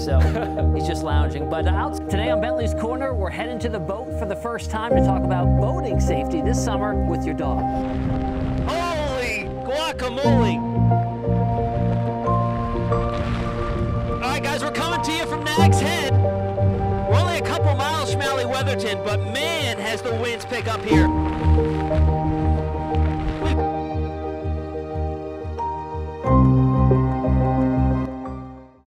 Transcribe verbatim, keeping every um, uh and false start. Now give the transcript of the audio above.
so he's just lounging. But out today on Bentley's Corner, we're heading to the boat for the first time to talk about boating safety this summer with your dog. Holy guacamole! All right, guys, we're coming to you from Nag's Head. We're only a couple miles from Alley Weatherton, but man, has the winds picked up here.